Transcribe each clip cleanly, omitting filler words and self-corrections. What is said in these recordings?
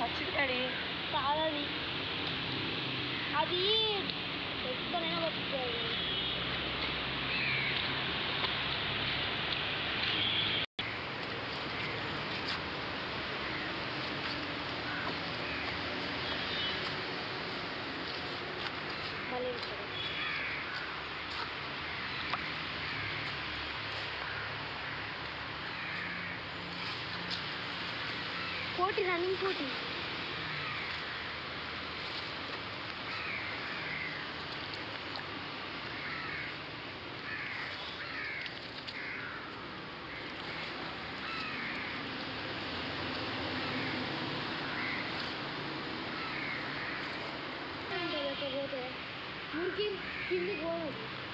చిక్కడి కాదది అది ఎక్కడైనా బతుకుతుంది. మళ్ళీ పోటీ రన్నింగ్ పోటీ పోతే మురికి కిందికి పోదు.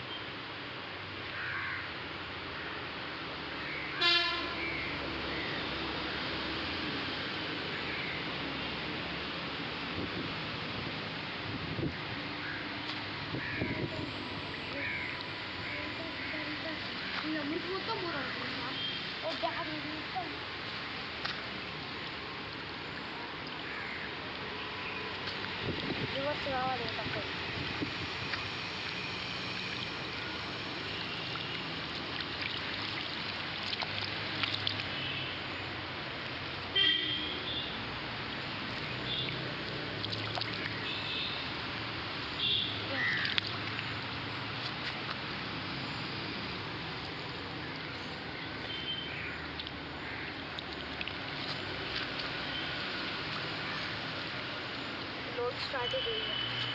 మురికి మొత్తం పోరాడుతున్నా అది మొత్తం రివర్స్ కావాలి తక్కువ. लोड स्टार्ट हो गई है.